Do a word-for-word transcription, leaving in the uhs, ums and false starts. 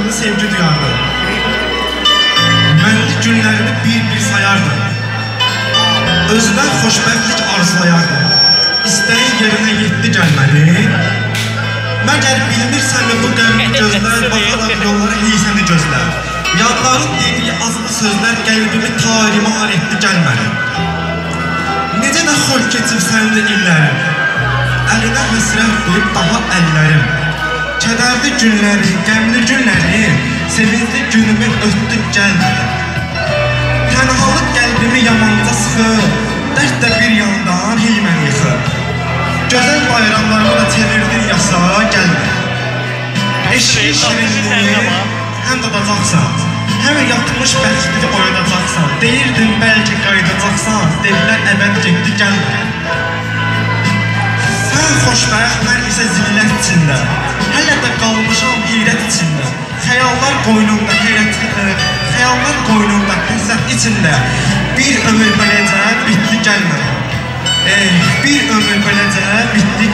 canlı sevgi duyardı. Mənli günlərini bir-bir sayardı. Özündən xoşbəxtlik arzulayardı. İstəyin yerinə yetdi gəlməli. Məgər bilmirsənmi bu qəmli gözlər, baxaraq yolları heysəni gözlər. Yadların dediyi azılı sözlər qəlbimi tarimar etdi gəlməli. Necə də xoş keçib səndə illərim, əlinə həsrət deyib daha əllərim. Kədərli günləri, qəmli günləri, sevinçli günümü ötdük gəlmədi. Tənhalıq qəlbimi yamanca sıxır, dərd də bir yandan heymən yıxır. Gözəl bayramlarımı da çevirdin yasa gəlmədi. Eşki şirinliği həm dadacaqsan, həm yatmış bəxtini oyadacaqsan. Deyirdin bəlkə qaydacaqsan, dedilər əbəd getdi gəlmədi. Sən xoşbəxt, mən isə zillət içində, hələ də qalmışam heyrət içində. Xəyallar qoynumda heyrət, xəyallar qoynumda həsrət içində. Bir ömür beləcə bitdi gəlmədi. Eh, bir ömür beləcə bitdi